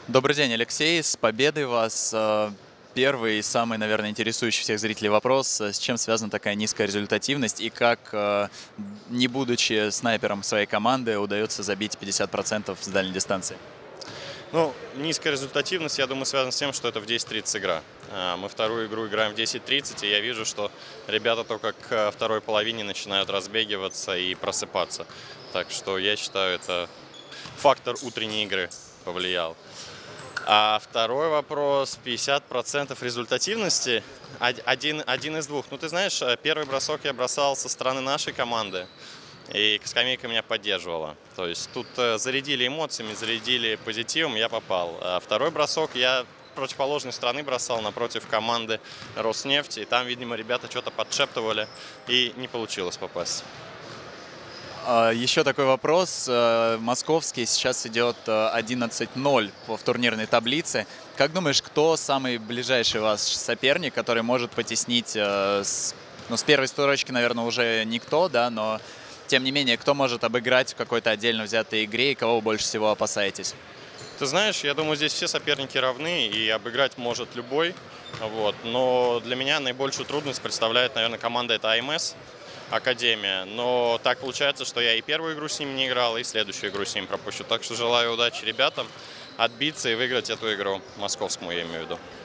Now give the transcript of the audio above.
Добрый день, Алексей. С победой вас. Первый и самый, наверное, интересующий всех зрителей вопрос. С чем связана такая низкая результативность и как, не будучи снайпером своей команды, удается забить 50% с дальней дистанции? Ну, низкая результативность, я думаю, связана с тем, что это в 10:30 игра. Мы вторую игру играем в 10:30, и я вижу, что ребята только к второй половине начинают разбегиваться и просыпаться. Так что я считаю, это фактор утренней игры повлиял. А второй вопрос, 50% результативности, один из двух. Ну, ты знаешь, первый бросок я бросал со стороны нашей команды, и скамейка меня поддерживала. То есть тут зарядили эмоциями, зарядили позитивом, я попал. А второй бросок я противоположной стороны бросал напротив команды Роснефти, и там, видимо, ребята что-то подшептывали, и не получилось попасть. Еще такой вопрос. Московский сейчас идет 11-0 в турнирной таблице. Как думаешь, кто самый ближайший ваш соперник, который может потеснить, с первой строчки, наверное, уже никто, да, но тем не менее, кто может обыграть в какой-то отдельно взятой игре и кого вы больше всего опасаетесь? Ты знаешь, я думаю, здесь все соперники равны, и обыграть может любой. Вот. Но для меня наибольшую трудность представляет, наверное, команда это АМС, Академия. Но так получается, что я и первую игру с ним не играл, и следующую игру с ним пропущу. Так что желаю удачи ребятам отбиться и выиграть эту игру, московскому я имею в виду.